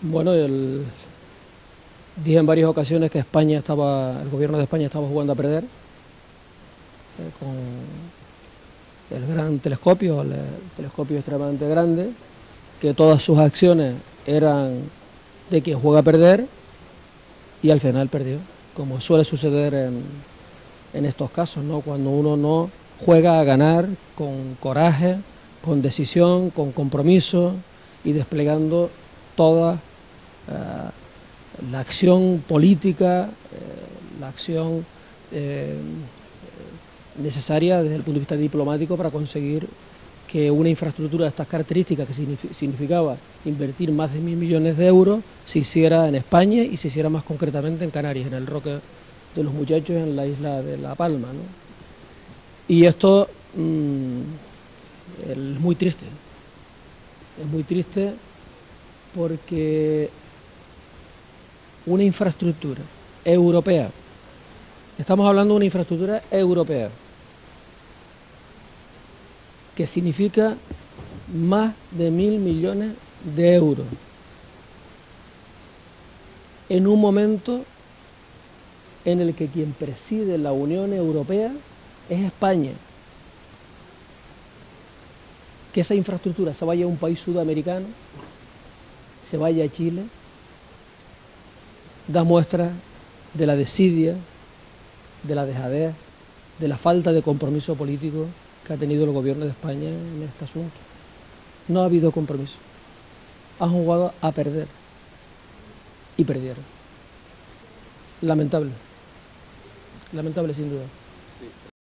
Bueno, dije en varias ocasiones que el gobierno de España estaba jugando a perder con el gran telescopio, el telescopio extremadamente grande, que todas sus acciones eran de quien juega a perder y al final perdió, como suele suceder en estos casos, ¿no? Cuando uno no juega a ganar con coraje, con decisión, con compromiso y desplegando toda la acción política, la acción necesaria desde el punto de vista diplomático para conseguir que una infraestructura de estas características, que significaba invertir más de 1.000 millones de euros, se hiciera en España y se hiciera más concretamente en Canarias, en el Roque de los Muchachos, en la isla de La Palma, ¿no? Y esto es muy triste porque una infraestructura europea, estamos hablando de una infraestructura europea, que significa más de 1.000 millones de euros, en un momento en el que quien preside la Unión Europea es España. Que esa infraestructura se vaya a un país sudamericano, se vaya a Chile, da muestra de la desidia, de la dejadez, de la falta de compromiso político que ha tenido el gobierno de España en este asunto. No ha habido compromiso. Han jugado a perder y perdieron. Lamentable sin duda.